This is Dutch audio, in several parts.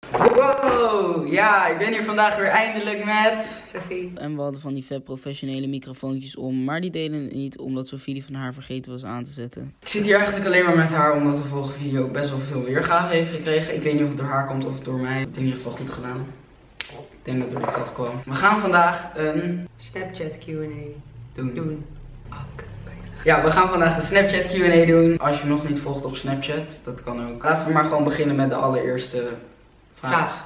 Wow, ja, ik ben hier vandaag weer eindelijk met Sophie. En we hadden van die vet professionele microfoontjes om, maar die deden het niet omdat Sophie die van haar vergeten was aan te zetten. Ik zit hier eigenlijk alleen maar met haar omdat de vorige video best wel veel weergave heeft gekregen. Ik weet niet of het door haar komt of het door mij. Ik heb het in ieder geval goed gedaan. Ik denk dat het door de kat kwam. We gaan vandaag een Snapchat Q&A doen. Oh, kut. Ja, we gaan vandaag een Snapchat Q&A doen. Als je me nog niet volgt op Snapchat, dat kan ook. Laten we maar gewoon beginnen met de allereerste vraag.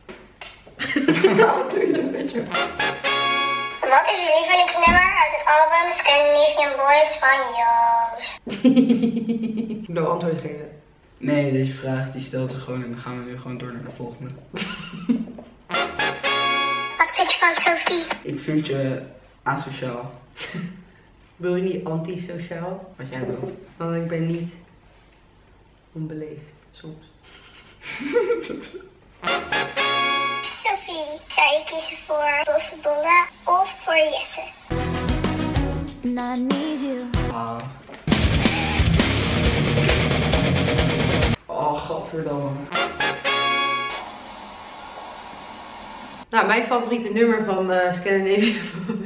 Wat doe je dat met je? Wat is je lievelingsnummer uit het album Scandinavian Boys van Joost? Nou, antwoord geven. Nee, deze vraag die stelt ze gewoon en dan gaan we nu gewoon door naar de volgende. Wat vind je van Sophie? Ik vind je asociaal. Wil je niet antisociaal? Wat jij wilt. Want ik ben niet onbeleefd, soms. Sophie, zou je kiezen voor bossenbollen of voor Jesse? Ah. Oh, godverdomme. Nou, mijn favoriete nummer van Scandinavian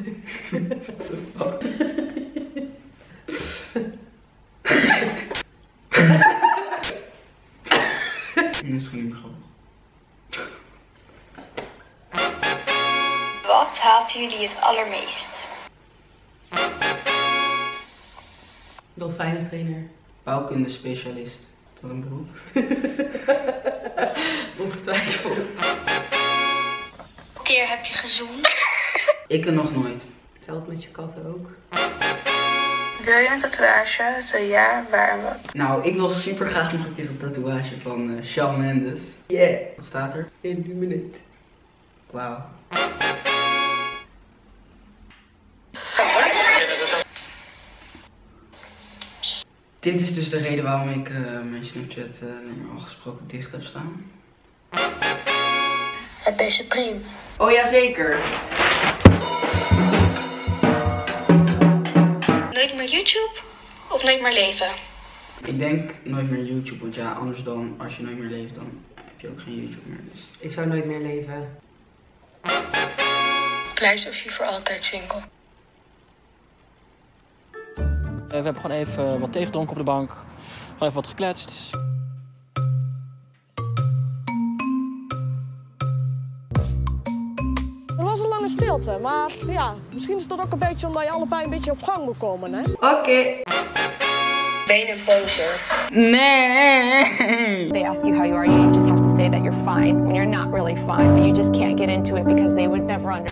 Nu is het niet meer grappig. Wat haten jullie het allermeest? dolfijnentrainer. Bouwkunde specialist. Is dat een beroep? Ongetwijfeld. Hoeveel keer heb je gezoend? Ik er nog nooit. Hetzelfde met je katten ook. Wil je een tatoeage? Zo ja, waar en wat? Nou, ik wil super graag nog een keer een tatoeage van Shawn Mendes. Yeah. Wat staat er? Illuminate. Wauw. Dit is dus de reden waarom ik mijn Snapchat normaal gesproken dicht heb staan. Het beste priem. Oh ja, zeker. Nooit meer YouTube of nooit meer leven? Ik denk nooit meer YouTube, want ja, anders dan als je nooit meer leeft, dan heb je ook geen YouTube meer. Dus. Ik zou nooit meer leven. Blij Sophie voor altijd single. We hebben gewoon even wat thee gedronken op de bank. Gewoon even wat gekletst. Er was een lange stilte, maar ja, misschien is dat ook een beetje omdat je allebei een beetje op gang moet komen, hè? Oké. Ben je een poser? Nee! They ask you how you are, you just have to say that you're fine when you're not really fine, but you just can't get into it because they would never understand.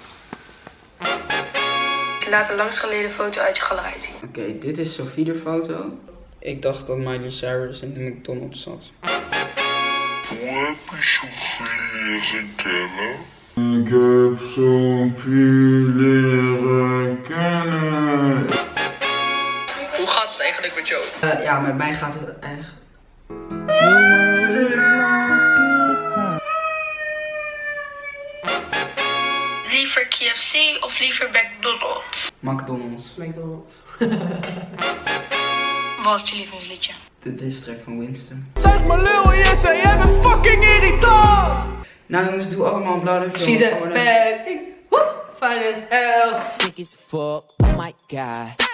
Laat een langst geleden foto uit je galerij zien. Oké, dit is Sophie de foto. Ik dacht dat Miley Cyrus in de McDonald's zat. Hoe heb je Sophie leren kennen? Ik heb Sophie leren kennen. Hoe gaat het eigenlijk met jou? Ja, met mij gaat het eigenlijk. Liever KFC of liever McDonald's? McDonald's. McDonald's. Wat is je lievelingsliedje? De distrack van Winston. Zeg maar lul Jesse, jij bent fucking irritant! Nou jongens, doe allemaal een blauw duimpje. She's a bad thing. Fine as hell. Think it's fuck, oh my god.